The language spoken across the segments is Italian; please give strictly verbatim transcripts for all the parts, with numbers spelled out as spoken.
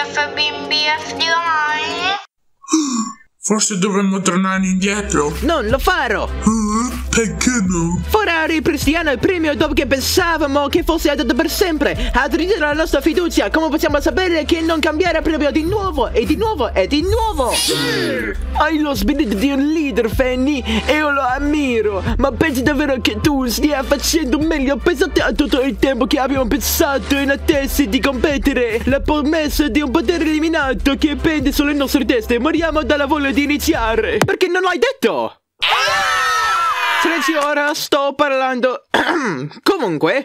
F bimbi F di domani? Forse dovremmo tornare indietro. Non lo farò! Uh, perché no? Ora ripristiniamo il premio dopo che pensavamo che fosse andato per sempre. A ridere la nostra fiducia, come possiamo sapere che non cambiare premio di nuovo e di nuovo e di nuovo? Hai lo spirito di un leader, Fanny, e io lo ammiro. Ma pensi davvero che tu stia facendo meglio? Pensate a tutto il tempo che abbiamo pensato in attesa di competere. La promessa di un potere eliminato che pende sulle nostre teste. Moriamo dalla voglia di iniziare. Perché non l'hai detto? Silenzio, ora sto parlando. Comunque,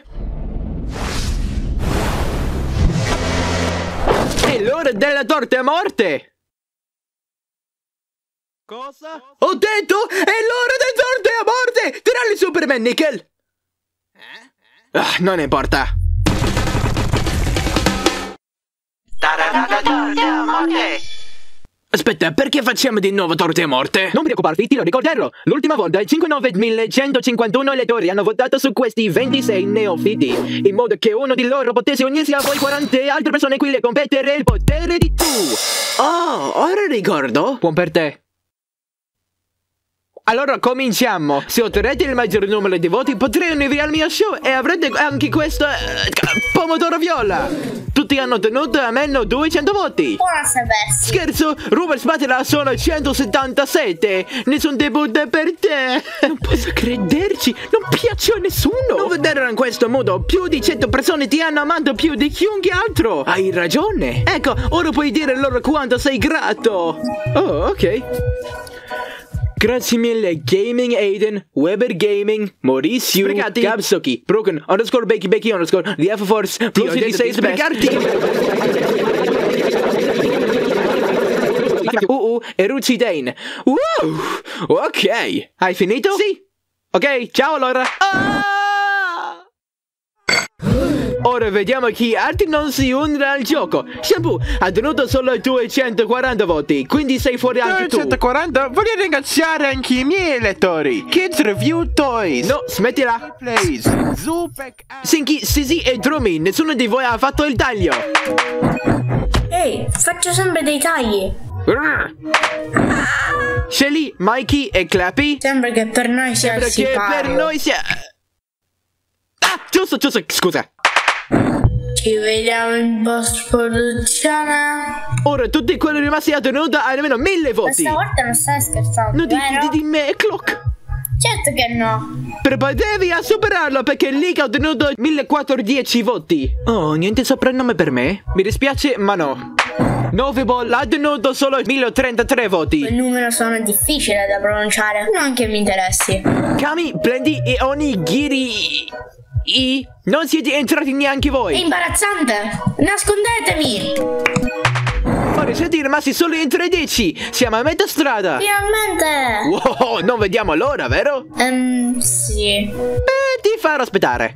è l'ora della torta a morte. Cosa? Ho detto è l'ora della torta a morte. Tirali Superman, Nickel. Ah, non importa. Torta a morte. Aspetta, perché facciamo di nuovo torte a morte? Non preoccuparti, ti lo ricorderò. L'ultima volta i cinquantanove elettori hanno votato su questi ventisei neofiti, in modo che uno di loro potesse unirsi a voi quaranta altre persone qui e competere il potere di tu. Oh, ora ricordo. Buon per te. Allora cominciamo. Se otterrete il maggior numero di voti potrei unirvi al mio show e avrete anche questo uh, pomodoro viola. Tutti hanno ottenuto almeno duecento voti. Buona sapersi. Scherzo, Ruber Spatula sono centosettantasette. Nessun debutto per te. Non posso crederci, non piace a nessuno. Non vederlo in questo modo. Più di cento persone ti hanno amato più di chiunque altro. Hai ragione. Ecco, ora puoi dire loro quanto sei grato. Oh, ok. Grazie mille Gaming Aiden, Weber Gaming, Mauricio, Gabsoki, Broken, underscore Becky Becky underscore, The F Force, plus ventisei sprecarti. Uh uh, e Rucci Dane. Wow, ok. Hai finito? Sì. Ok, ciao allora. Ah! Ora vediamo chi altri non si unirà al gioco. Shampoo ha ottenuto solo duecentoquaranta voti, quindi sei fuori anche tu. duecentoquaranta? Voglio ringraziare anche i miei elettori. Kids Review Toys. No, smettila. Plays, Zupek. Sinky, Sisi e Drumi, nessuno di voi ha fatto il taglio. Ehi, faccio sempre dei tagli. Shelly, Mikey e Clappy. Sembra che per noi sia Sembra che per noi sia... Ah, giusto, giusto, scusa. Ci vediamo in post-produzione. Ora tutti quelli rimasti a tenuta hanno almeno mille voti. Questa volta non stai scherzando, Non ti vero? fidi di me, Clock? Certo che no. Preparatevi a superarlo perché League ha ottenuto millequattrodieci voti. Oh, niente soprannome per me? Mi dispiace, ma no. Noviball ha ottenuto solo milletrentatré voti. Quel numero sono difficile da pronunciare. Non che mi interessi. Kami, Blendy e Onigiri... I... Non siete entrati neanche voi. È imbarazzante. Nascondetemi. Ora siete rimasti solo in tredici. Siamo a metà strada. Finalmente. Wow, non vediamo l'ora, vero? Ehm, um, sì. Beh, ti farò aspettare.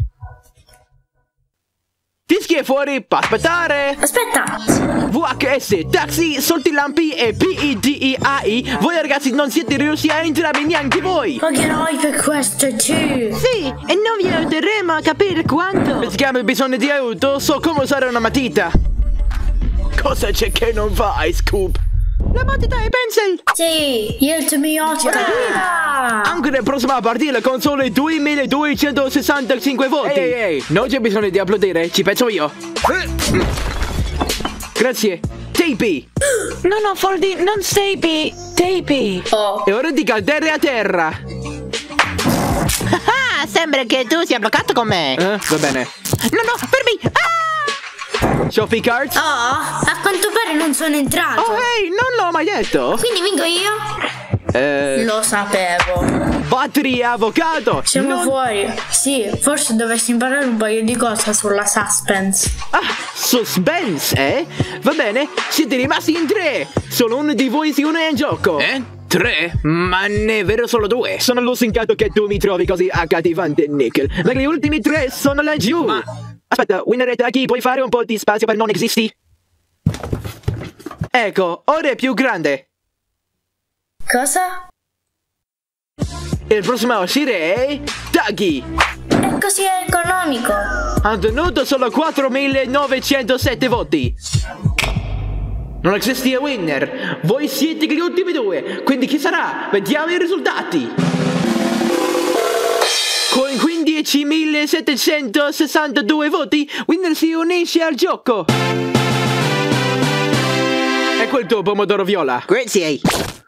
Fischi è fuori, può aspettare. Aspetta. V H S, taxi, sortilampi e P I D I A I. Voi ragazzi non siete riusciti a entrare neanche voi. Pagherai per questo tu. Sì, e non vi aiuteremo a capire quanto. Se abbiamo bisogno di aiuto, so come usare una matita. Cosa c'è che non va, Ice Scoop? La matita e pencil. Sì, aiutami otto. Anche nel prossimo partita con solo duemiladuecentosessantacinque voti. Ehi, ehi, ehi, non c'è bisogno di applaudire, ci penso io. Grazie. Tapy. No, no, Foldy, non Tapy. Tapy. Oh. È ora di cadere a terra. Ah, sembra che tu sia bloccato con me. Eh, va bene. No, no, fermi. Ah! Shopping carts? Oh, a quanto pare non sono entrato. Oh, ehi, non l'ho mai detto. Quindi vinco io? Eh... Lo sapevo. Battery avvocato. Siamo non... fuori. Sì, forse dovessi imparare un paio di cose sulla suspense. Ah, suspense, eh? Va bene, siete rimasti in tre. Solo uno di voi si une in gioco. Eh? Tre? Ma ne è vero solo due. Sono lusingato che tu mi trovi così accattivante, Nickel. Ma gli ultimi tre sono laggiù. Ma... Aspetta, Winneretta, chi puoi fare un po' di spazio per non esisti? Ecco, ora è più grande. Cosa? Il prossimo a uscire è... Taggy. È così economico. Ha ottenuto solo quattromilanovecentosette voti. Non esisti a winner. Voi siete gli ultimi due. Quindi chi sarà? Vediamo i risultati. Con quindicimilasettecentosessantadue voti, winner si unisce al gioco. Ecco il tuo pomodoro viola. Grazie.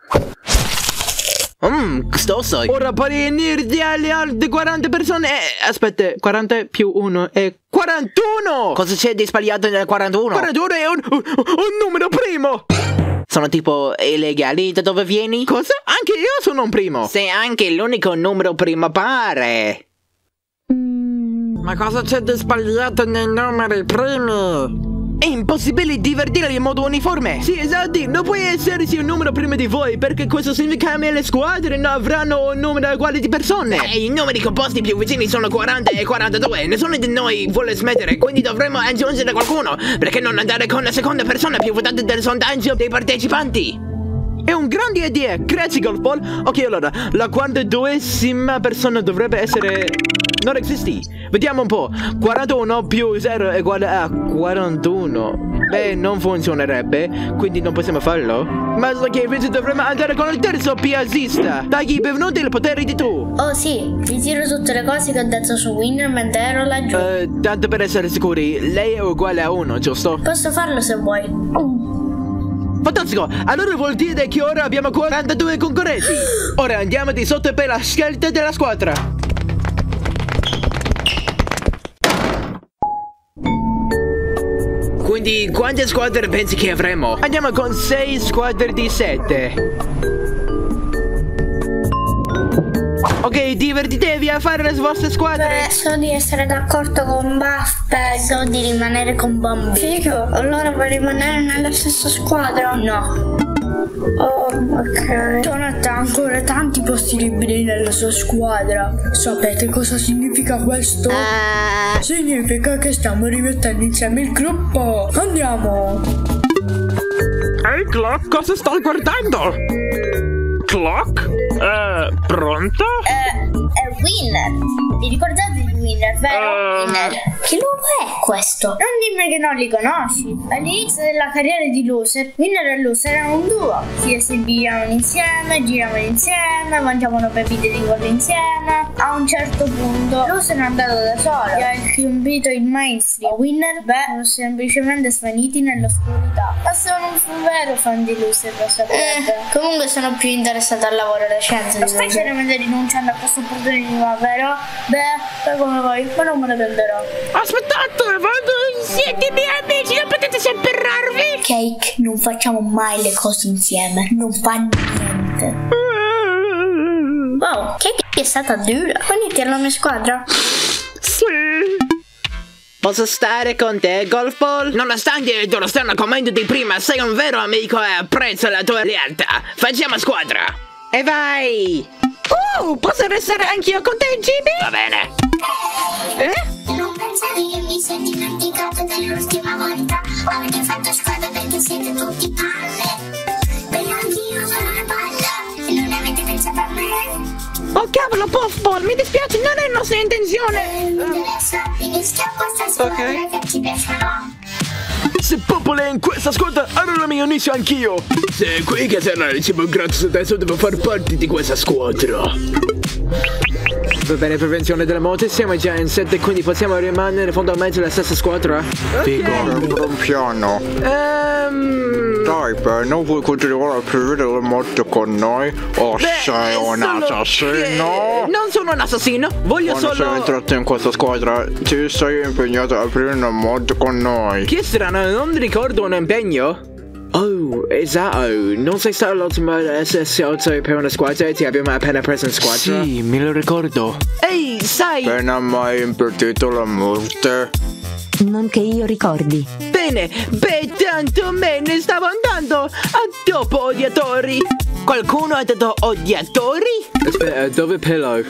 Mmm, gustoso. Ora pari energia alle altre quaranta persone. Eh, aspetta, quaranta più uno è quarantuno. Cosa c'è di sbagliato nel quarantuno? quarantuno è un, un, un numero primo. Sono tipo illegali. Da dove vieni? Cosa? Anche io sono un primo. Sei anche l'unico numero primo pare. Ma cosa c'è di sbagliato nei numeri primi? È impossibile divertirli in modo uniforme. Sì, esatto, non puoi esserci un numero prima di voi, perché questo significa che le squadre non avranno un numero uguale di persone. E i numeri composti più vicini sono quaranta e quarantadue. Nessuno di noi vuole smettere, quindi dovremo aggiungere qualcuno. Perché non andare con la seconda persona più votata del sondaggio dei partecipanti? È un grande idea, grazie Golf Ball. Ok, allora, la quarantaduesima persona dovrebbe essere... non esisti. Vediamo un po'. quarantuno più zero è uguale a quarantuno. Beh, non funzionerebbe, quindi non possiamo farlo. Ma so che invece dovremmo andare con il terzo piazzista. Dagli benvenuti il potere di tu. Oh sì, ritiro tutte le cose che ho detto su winner mentre ero laggiù. Uh, tanto per essere sicuri, lei è uguale a uno, giusto? Posso farlo se vuoi. Fantastico, allora vuol dire che ora abbiamo quarantadue concorrenti. Ora andiamo di sotto per la scelta della squadra. Quindi quante squadre pensi che avremo? Andiamo con sei squadre di sette. Ok, divertitevi a fare le vostre squadre. Beh, so di essere d'accordo con Buff. Penso di rimanere con Bombi. Figo, allora vuoi rimanere nella stessa squadra? No. Oh, ok. Jonathan ha ancora tanti posti liberi nella sua squadra. Sapete cosa significa questo? Uh... Significa che stiamo rimettendo insieme il gruppo. Andiamo. Ehi, Clock, cosa stai guardando? Clock? Eh, pronto? Eh, è Winner. Vi ricordate di Winner, vero? Uh... Winner. Che luogo è questo? Non dimmi che non li conosci. All'inizio della carriera di Loser, Winner e Loser erano un duo. Si esibivano insieme, giravano insieme, mangiavano bevite di collo insieme. A un certo punto Loser è andato da solo e ha riempito il mainstream. Winner, beh, sono semplicemente svaniti nell'oscurità. Ma sono un vero fan di Loser, lo sapete. Eh, comunque sono più interessato al lavoro recente. Lo stai seriamente rinunciando a questa opportunità, vero? Beh, fai come vuoi, ma non me ne prenderò. Aspettate, vado! Siete miei amici, non potete separarvi! Cake, non facciamo mai le cose insieme. Non fa niente. Wow, Cake è stata dura. Uniti alla mia squadra? Sì! Posso stare con te, Golf Ball? Nonostante il tuo strano commento di prima, sei un vero amico e apprezzo la tua lealtà. Facciamo squadra! E vai! Oh, posso restare anch'io con te, Jimmy? Va bene! Eh? Non pensavi che mi sei dimenticato dell'ultima volta. Avete fatto squadra perché siete tutti palle. Perché anch'io sono una palla e non avete pensato a me. Oh cavolo, Puffball, mi dispiace, non è nostra intenzione. Adesso finisco questa squadra che ti piacerà. Se Popolo è in questa squadra, allora mi unisco anch'io. Se è qui che sarà il cibo gratis, adesso devo far parte di questa squadra. Va bene, prevenzione della morte, siamo già in sette, quindi possiamo rimanere fondamentalmente la stessa squadra? Figo. Sembra un piano. Ehm... Dai, beh, non vuoi continuare a prendere la morte con noi? O Beh, sei un solo- assassino? eh, non sono un assassino, voglio Quando sei solo... entrato in questa squadra, ti sei impegnato a prendere la morte con noi. Che strano, non ricordo un impegno. Oh, esatto, non sei stato l'ultimo ad essersi alzato per una squadra e ti abbiamo appena preso in squadra? Sì, me lo ricordo. Ehi, sai... Non hai mai impedito la morte? Non che io ricordi. Bene, beh, tanto me ne stavo andando. A dopo, odiatori. Qualcuno ha detto odiatori? Aspetta, dove Pillow?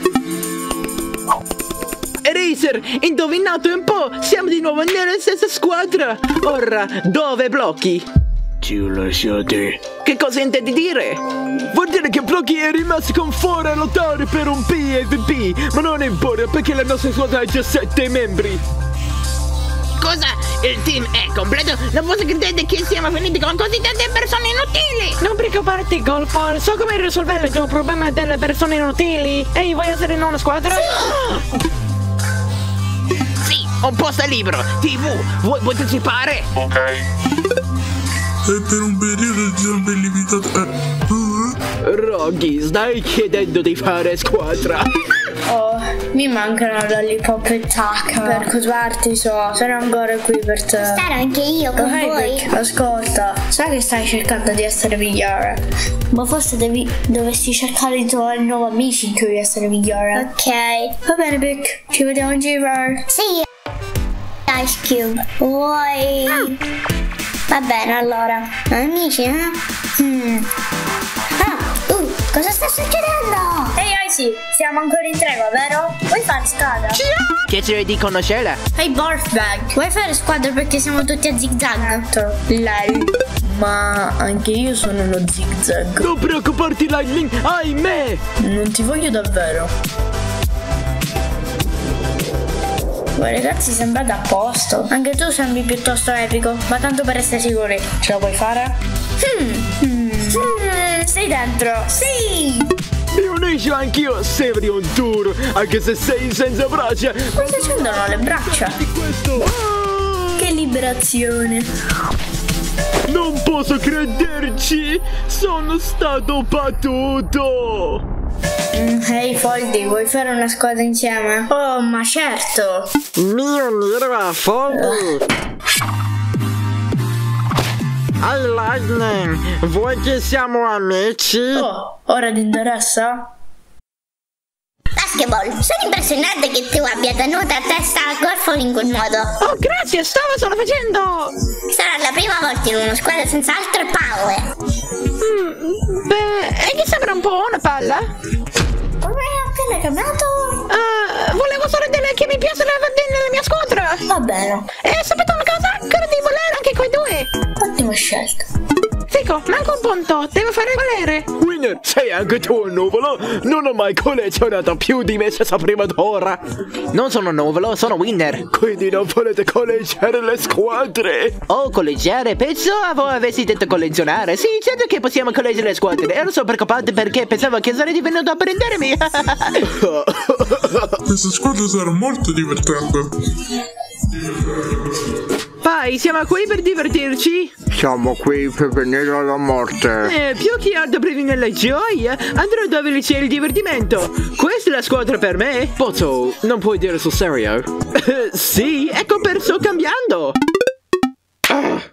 Razer, indovinato un po', siamo di nuovo nella stessa squadra. Ora, dove Blocchi? Ci ho lasciati. Che cosa intendi dire? Vuol dire che Blocchi è rimasto con fuori a lottare per un P V P. Ma non importa perché la nostra squadra ha già sette membri. Cosa? Il team è completo. Non posso credere che siamo finiti con così tante persone inutili. Non preoccuparti, Golfar. So come risolvere il tuo problema delle persone inutili. Ehi, vuoi essere in una squadra? Sì, un posto libero. tivù, vuoi partecipare? Ok. E per un periodo di tempo illimitato. Eh. Uh. Rocky, stai chiedendo di fare squadra? Oh, mi mancano lollipop e tacca. Per curvarti so, sono ancora qui per te. Stare anche io con Ok, voi. Vic, ascolta, sai che stai cercando di essere migliore, ma forse devi, dovresti cercare di trovare nuovi amici in cui essere migliore. Ok. Va bene, Vic, ci vediamo in giro. Sì. Ice Cube. Vuoi? Va bene, allora. Amici, eh? Hmm. Ah, uh, cosa sta succedendo? Ehi, Icy, siamo ancora in tregua, vero? Vuoi fare squadra? Piacere di conoscerla. Ehi, Barfbag, vuoi fare squadra perché siamo tutti a zigzag? Lei. Ma anche io sono uno zigzag. Non preoccuparti, Lightning, ahimè. Non ti voglio davvero. Voi ragazzi sembrate a posto. Anche tu sembri piuttosto epico, ma tanto per essere sicuri, ce la puoi fare? Hmm. Hmm. Hmm. Sei dentro? Sì! Mi unisco anch'io, sembri un tour, anche se sei senza braccia. Cosa c'entrano le braccia? Di questo. Ah! Che liberazione! Non posso crederci! Sono stato battuto! Ehi hey, Foldy, vuoi fare una squadra insieme? Oh, ma certo! Mi unirò a Foldy! Ehi Lightning, vuoi che siamo amici? Oh, ora ti interessa? Basketball, sono impressionante che tu abbia tenuto a testa al golfo in quel modo. Oh, grazie, stavo solo facendo. Sarà la prima volta in una squadra senza altre palle. Mm, beh, e che sembra un po' una palla. Come hai appena cambiato? Uh, volevo solo dire che mi piace la nella mia squadra. Va bene. E sapete una cosa? Credo di volere anche quei due. Ottima scelta. Fico, manca un punto, devo fare volere. Winner, sei anche tu un nuvolo? Non ho mai collezionato più di me stessa prima d'ora. Non sono nuvolo, sono Winner. Quindi non volete collezionare le squadre? Oh, collegiare? Pensavo avessi detto collezionare. Sì, certo che possiamo collegare le squadre. Ero solo preoccupato perché pensavo che sarei venuto a prendermi. Questa squadra sarà molto divertente. Vai, siamo qui per divertirci? Siamo qui per venire alla morte. Eh, più che altro per venire alla gioia, andrò dove c'è il divertimento. Questa è la squadra per me. Pozzo, non puoi dire sul serio? Sì, ecco per sto cambiando. Ah.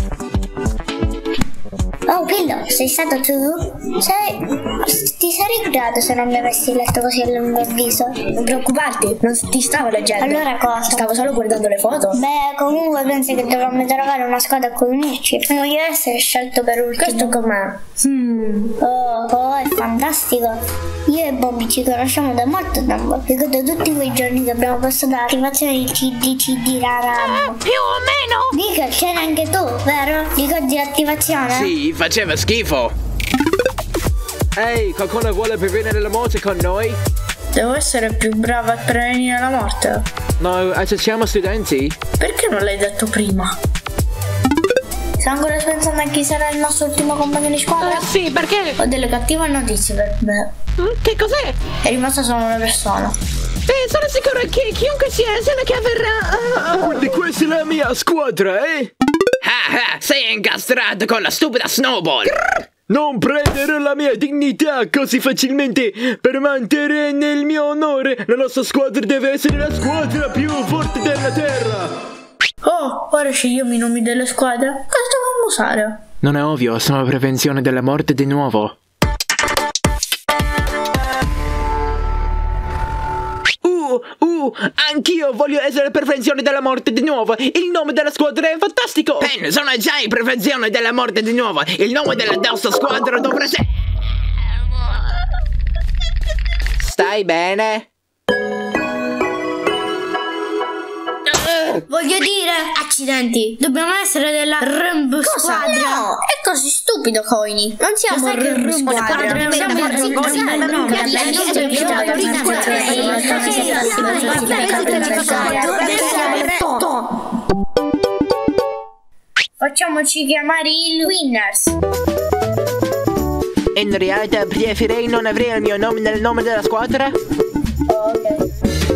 Oh, Pillo, sei stato tu? Sei... Ti sarei curato se non mi avessi letto così a lungo avviso. Non preoccuparti, non ti stavo leggendo. Allora cosa? Stavo solo guardando le foto. Beh, comunque pensi che dovremmo trovare una squadra a cui unirci. Non voglio essere scelto per ultimo. Questo com'è? Hmm. Oh, oh, è fantastico. Io e Bobby ci conosciamo da molto tempo. Ricordo tutti quei giorni che abbiamo passato all'attivazione di C D C D Raram. Più o meno. Dica, c'era anche tu, vero? Ricordi l'attivazione? Sì, faceva schifo. Ehi, qualcuno vuole prevenire la morte con noi? Devo essere più brava a prevenire la morte. No, siamo studenti. Perché non l'hai detto prima? Sto ancora pensando a chi sarà il nostro ultimo compagno di squadra? Uh, sì, perché? Ho delle cattive notizie per me. Mm, che cos'è? È rimasta solo una persona. Eh, sono sicuro che chiunque sia, se ne che avverrà. Uh, Quindi questa è la mia squadra, eh? Ah ah, sei incastrato con la stupida Snowball. Grrr. Non prendere la mia dignità così facilmente. Per mantenere il mio onore, la nostra squadra deve essere la squadra più forte della terra. Oh, ora scegliamo i nomi delle squadre. Cosa dobbiamo usare? Non è ovvio, sono prevenzione della morte di nuovo. Uh, uh, anch'io voglio essere prevenzione della morte di nuovo. Il nome della squadra è fantastico. Pen, sono già in prevenzione della morte di nuovo. Il nome della nostra squadra dovrebbe essere... Stai bene? Voglio dire, accidenti, dobbiamo essere della Rumbo Squadra. No, è così stupido, Coiny. Non siamo il Rumbo Squadra, siamo il Rumbo Squadra. Facciamoci chiamare il Winners. In realtà preferirei non avere il mio nome nel nome della squadra. Ok.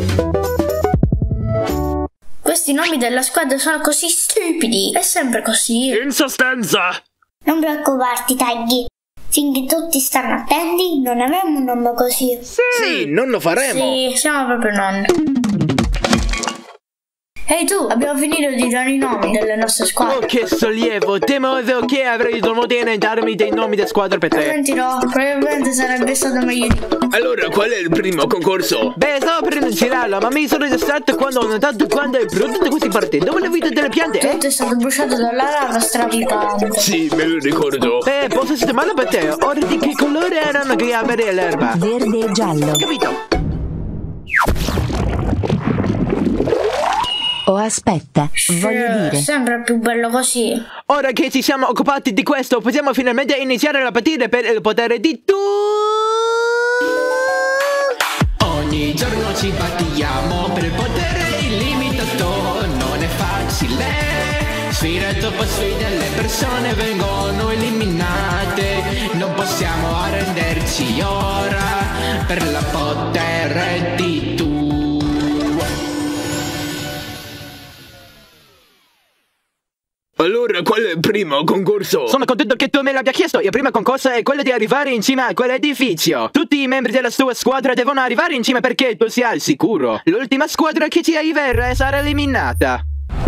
Questi nomi della squadra sono così stupidi. È sempre così. In sostanza. Non preoccuparti, Taggy. Finché tutti stanno attenti, non avremo un nome così. Sì, sì, non lo faremo. Sì, siamo proprio nonni. Ehi tu, abbiamo finito di dare i nomi delle nostre squadre. Oh, che sollievo! Temevo che avrei dovuto inventarmi dei nomi di squadra per te. Senti, no, probabilmente sarebbe stato meglio di... Allora, qual è il primo concorso? Beh, stavo per iniziarlo, ma mi sono distratto quando ho notato quando hai prodotto questi parti. Dove le vite delle piante, eh? Tutto è stato bruciato dalla lava straripante. Sì, me lo ricordo. Beh, posso sistemarlo per te. Ora di che colore erano che avere l'erba? Verde e giallo. Capito? Oh, aspetta, voglio dire. Sembra più bello così. Ora che ci siamo occupati di questo, possiamo finalmente iniziare la partita per il potere di tu. Ogni giorno ci battiamo per il potere illimitato. Non è facile. Sfida dopo sfida, le persone vengono eliminate. Non possiamo arrenderci ora per la potere di tu. Allora, qual è il primo concorso? Sono contento che tu me l'abbia chiesto. Il primo concorso è quello di arrivare in cima a quell'edificio. Tutti i membri della tua squadra devono arrivare in cima perché tu sia al sicuro. L'ultima squadra che ci arriverà sarà eliminata.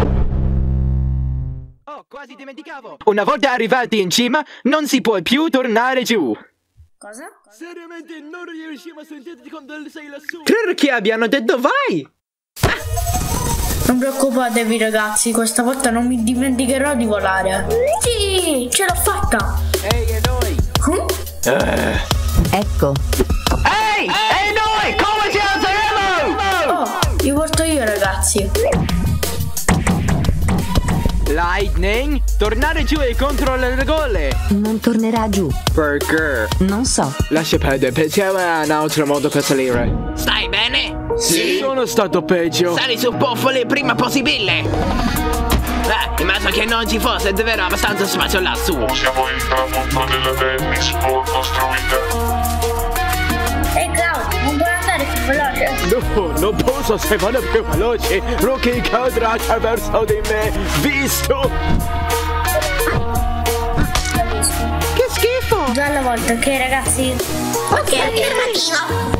Oh, quasi dimenticavo. Una volta arrivati in cima, non si può più tornare giù. Cosa? Seriamente non riusciamo a sentirti quando sei lassù. Credo che abbiano detto vai. Non preoccupatevi ragazzi, questa volta non mi dimenticherò di volare. Sì, ce l'ho fatta. Ehi, e noi? Huh? Eh. Ecco. Ehi, e noi? Come ci alzeremo? Oh, vi porto io ragazzi. Lightning, tornare giù e controllare le gole. Non tornerà giù. Perché? Non so. Lascia perdere, pensiamo a un altro modo per salire. Stai bene? Sì. Sono stato peggio. Sali su Poffoli il prima possibile. Eh, immagino che non ci fosse davvero abbastanza spazio lassù. Siamo il tramonto della tennis ball costruita. Ehi Cloud, non puoi andare più veloce? No, non posso se vado più veloce. Rocky cadrà attraverso di me. Visto? Che schifo. Già alla volta, ok ragazzi? Ok, affermativo.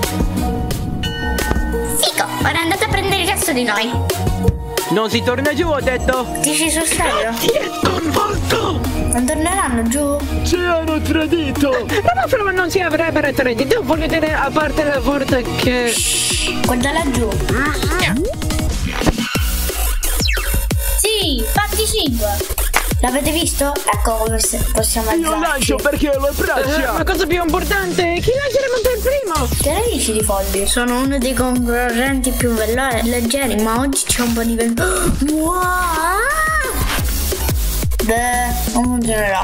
Fico, ora andate a prendere il resto di noi. Non si torna giù, ho detto. Dici sul serio? Ti è sconvolto. Non torneranno giù? Ci hanno tradito. Ma Flama non si avrebbero tradito. Voglio dire, a parte la volta che... Guarda laggiù. Sì, fatti cinque. L'avete visto? Ecco come se possiamo Io alzarci. lancio perché ho le Eh, braccia. la cosa più importante è chi lanceremo per primo. Che ne dici di Folli? Sono uno dei concorrenti più veloci e leggeri, ma oggi c'è un po' di vento. Wow! Beh, non funzionerà.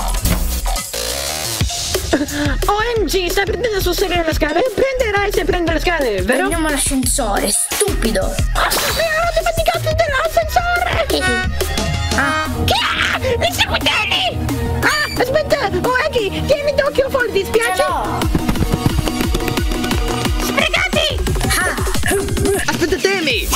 O M G, stai prendendo sul serio le scale? Prenderai se prende le scale, vero? Prendiamo l'ascensore, stupido. Mi ero dimenticato dell'ascensore. Ah, Ah, mi seguiteli! Ah, aspetta! Oh, Eggy, tieni d'occhio fuori, ti spiace? no! Sbrigati! Ah! Aspetta, Temi.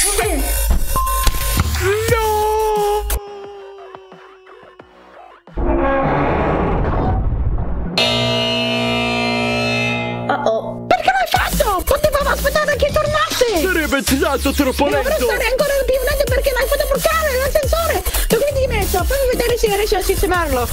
Oh oh. Perché l'hai fatto? Potevamo aspettare che tornasse! Sarebbe stato troppo Dovrò lento. stare ancora più lento perché l'hai fatto bloccare l'ascensore! Dove ti messo? Fammi vedere se riesci a sistemarlo!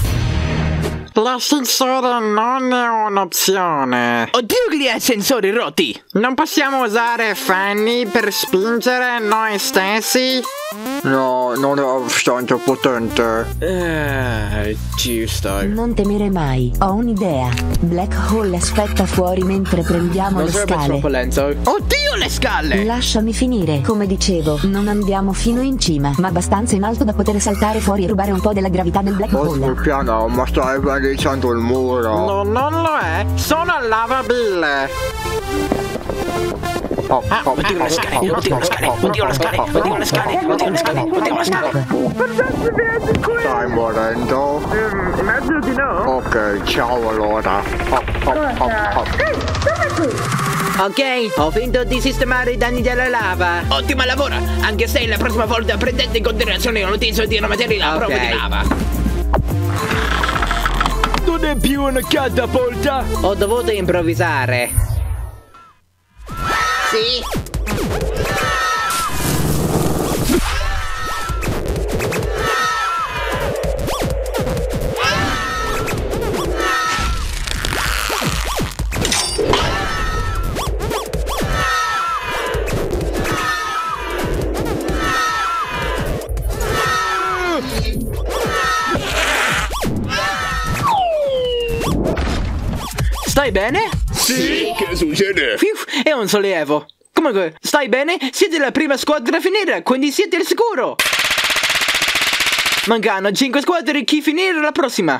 L'ascensore non è un'opzione. Oddio che gli ascensori rotti. Non possiamo usare Fanny per spingere noi stessi? No, non è abbastanza potente. Eh, ci stai. Non temere mai. Ho un'idea. Black Hole aspetta fuori mentre prendiamo Non le sarebbe scale. troppo lento. Oddio le scale. Lasciami finire. Come dicevo, non andiamo fino in cima, ma abbastanza in alto da poter saltare fuori e rubare un po' della gravità del Black Hole. piano, ma stai benedicendo il muro. No, non lo è. Sono lavabile. Oddio le scale, oddio le scale, oddio le scale, oddio le scale, oddio le scale, oddio le scale. Stai morendo? Immagino di no. Ok, ciao allora. Hop, hop, hop, hop. Ok, ho finito di sistemare i danni della lava. Ottimo lavoro, anche se la prossima volta prendete in considerazione l'utilizzo di una materia a prova di lava. Non è più una catapulta. Ho dovuto improvvisare. Sì. Stai bene? Sì, che succede? Fiu, è un sollievo. Comunque, stai bene? Siete la prima squadra a finire, quindi siete al sicuro. Mancano cinque squadre, chi finire la prossima?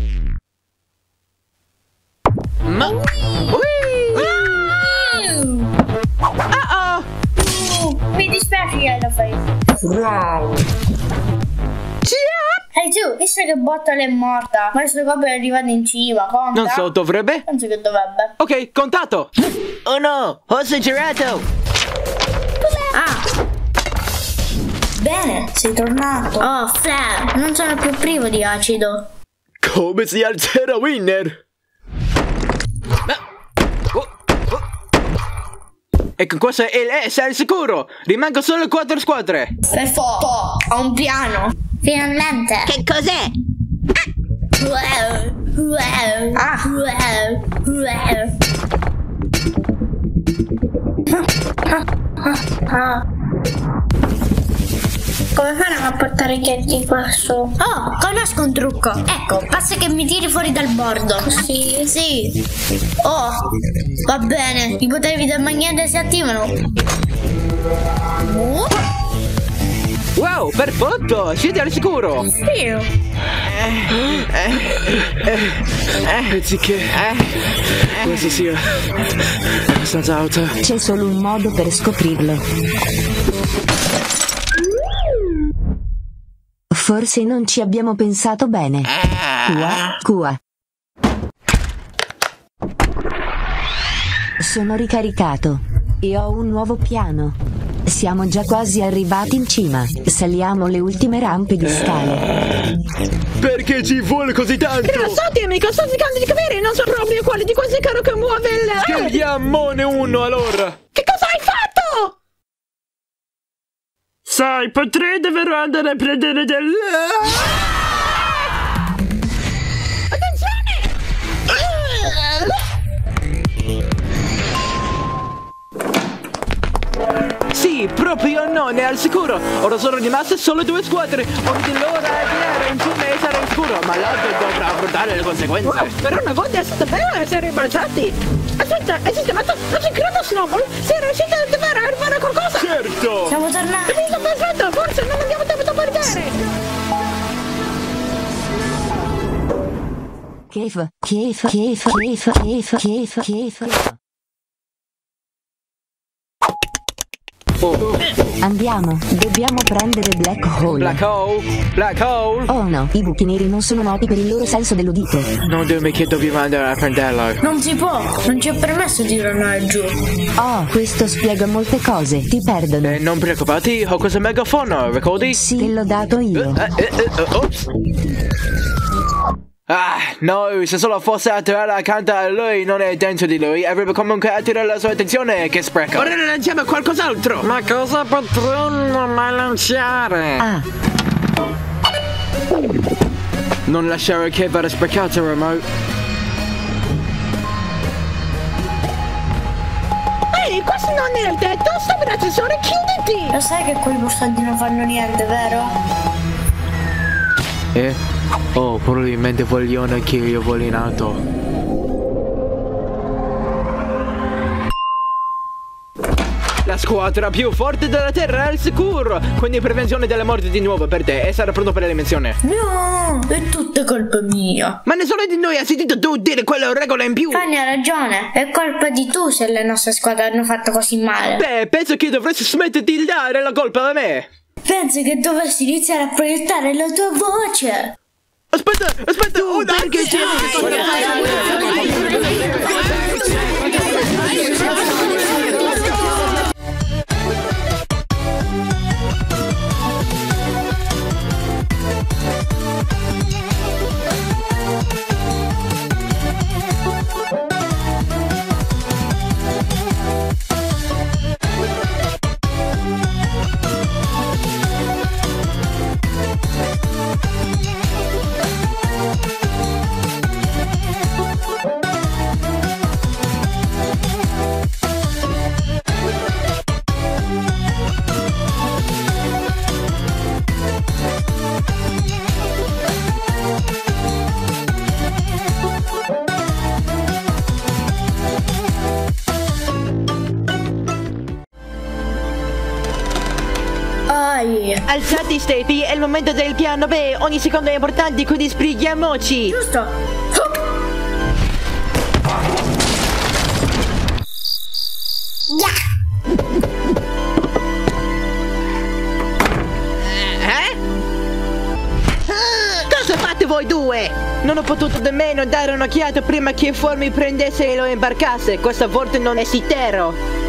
Ma... Uh-oh. Uh, mi dispiace Yellow Face. Wow. Ehi tu, visto che Bottle è morta, ma il suo corpo è arrivato in cima, conta? Non so, dovrebbe? Penso che dovrebbe. Ok, contato. Oh no, ho esagerato. Ah. Bene, sei tornato. Oh, Flair, non sono più privo di acido. Come si alzerà Winner? E con questo è, sei al sicuro. Rimango solo quattro squadre. Perfetto, ho un piano. Finalmente. Che cos'è? Ah. Ah. Come faremo a portare Katie qua su? Oh, conosco un trucco. Ecco, basta che mi tiri fuori dal bordo. Sì? Sì. Oh, va bene. I poteri del magnete si attivano. Oh. Wow, perfetto! Siete al sicuro! Sì. Eh, eh, eh, Pensi che eh, questo sia abbastanza alto? C'è solo un modo per scoprirlo. Forse non ci abbiamo pensato bene. Qua, qua. Sono ricaricato e ho un nuovo piano. Siamo già quasi arrivati in cima. Saliamo le ultime rampe di scale. Perché ci vuole così tanto? Non so, Timico, sto cercando di capire. Non so proprio quale di questi carro che muove il... Scegliamone uno allora. Che cosa hai fatto? Sai, potrei davvero andare a prendere del... sì, proprio non è al sicuro. Ora sono rimaste solo due squadre. Ogni loro è finire in cima e sarà in sicuro, ma l'altro dovrà affrontare le conseguenze. Wow, per una volta è stato bello essere rimbalzati. Aspetta, hai sistemato lo sincrono snowball? Sei riuscito a davvero a fare qualcosa? Certo! Siamo tornati. Aspetta, forse non abbiamo tempo da perdere. Cave, cave, cave, cave, cave, cave, cave. Oh. Andiamo, dobbiamo prendere Black Hole. Black Hole? Black Hole? Oh no, i buchi neri non sono noti per il loro senso dell'udito. Non dimmi che dobbiamo andare a prenderlo. Non si può, non ci è permesso di tornare giù. Oh, questo spiega molte cose, ti perdono. Eh, non preoccupati, ho questo megafono, ricordi? Sì, te l'ho dato io. Eh, eh, eh, eh, ops. Ah, no, se solo fosse attirare accanto a lui, non è dentro di lui, avrebbe comunque attirato la sua attenzione, che spreco. Ora ne lanciamo qualcos'altro. Ma cosa potremmo mai lanciare? Ah, Non lasciare che vada sprecato, remote. Ehi, questo non è il tetto, stoppa l'accessore, chiuditi. Lo sai che quei borsaldi non fanno niente, vero? Eh? Oh, probabilmente vogliono che io voli in alto. la squadra più forte della Terra al sicuro. Quindi prevenzione delle morti di nuovo per te. E sarà pronto per l'elezione. No, è tutta colpa mia. Ma nessuno di noi ha sentito tu dire quella regola in più. Fanny ha ragione. È colpa di tu se le nostre squadre hanno fatto così male. Beh, penso che dovresti smettere di dare la colpa a me. Penso che dovresti iniziare a proiettare la tua voce. Aspetta, aspetta, tu, oh, perché c'è? Alzati Steffi, è il momento del piano B. Ogni secondo è importante, quindi sbrighiamoci. Giusto. Eh? Cosa fate voi due? Non ho potuto nemmeno dare un'occhiata prima che Formi prendesse e lo imbarcasse. Questa volta non esiterò.